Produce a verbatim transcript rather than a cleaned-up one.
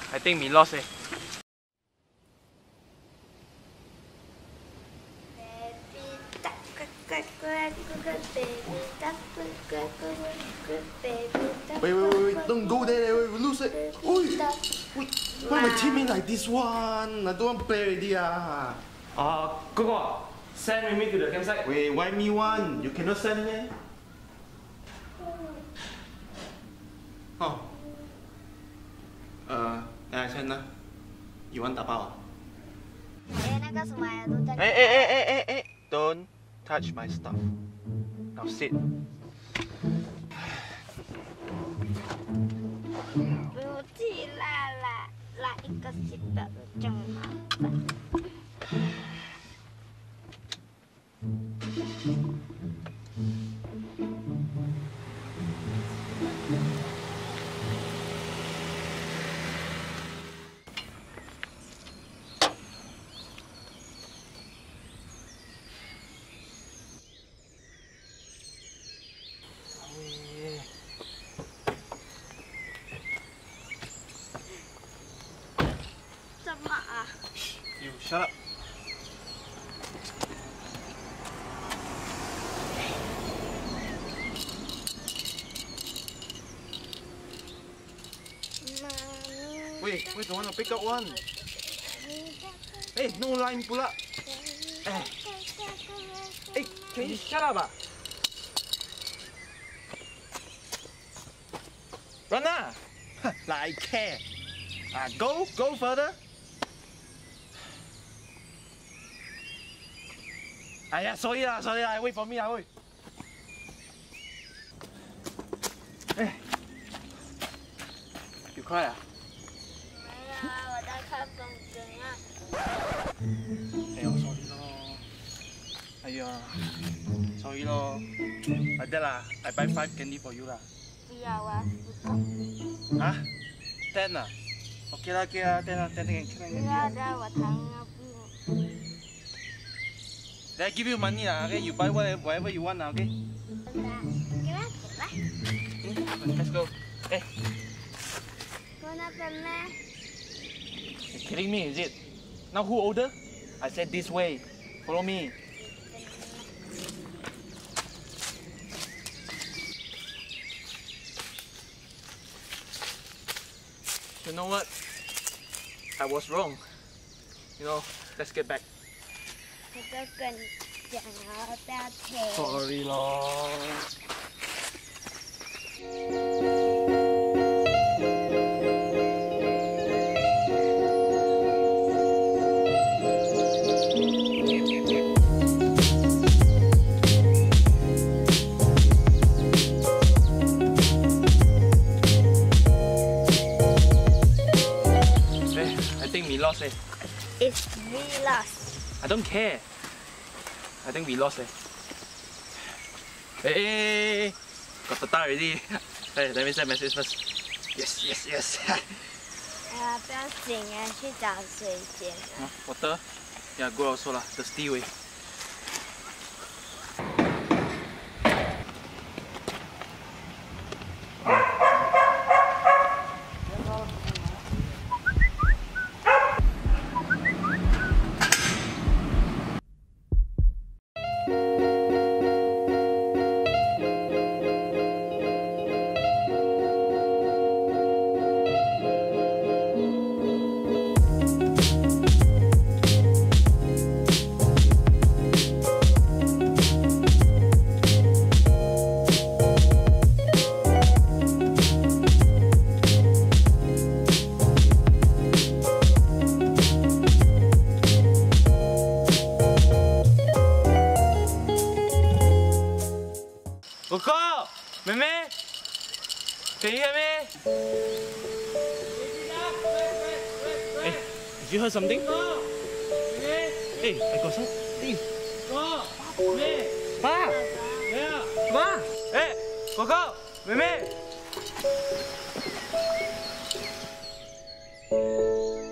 I think we lost eh. Wait, wait, wait, wait, don't go there, we will lose it. Oi, wait, why my teammate like this one? I don't want to play already ah. Uh, go go. Send with me to the campsite. Wait, why me one? You cannot send me? Oh. Uh, then I send lah. You want 打包? Hey, hey, hey, hey, hey, hey! Don't touch my stuff. Now sit. 不气啦啦，来一个新的就好了。 You shut up. Wait, wait, don't want to pick up one. Hey, no line pula. Hey, hey, can you shut up? Ah? Run ah! Like I care. Ah, go, go further.哎呀，sorry啦，sorry啦，wait for me 啊，喂。哎，有快啊？ 没有啊，我在看风筝啊。 哎呦，sorry 咯。哎呀 ，sorry 咯。Like that 啦 ，I buy five candy for you 啦。 不要啊，不够。 啊 ？Ten 啊 ？OK 啦，OK 啦，ten 啦，ten 给你看。 不要的，我糖啊不。 Then I give you money lah, okay? You buy whatever, whatever you want lah, okay? Let's go. Hey. You're kidding me, is it? Now who older? I said this way. Follow me. You know what? I was wrong. You know, let's get back. 我就跟你讲啊，不要停。 Sorry 咯。 Hey, I think we lost eh. It's we lost. I don't care. I think we lost eh. Hey, hey, hey, hey. Got the tar already. Hey, let me send message first. Yes, yes, yes. 啊，不要紧啊，去找水先啊。 Water? Yeah, go also lah. The steel way. Coco! Meme! Can you hear me? Hey, did you hear something? Hey, I got something. Pa! Pa! Hey, Coco! Meme!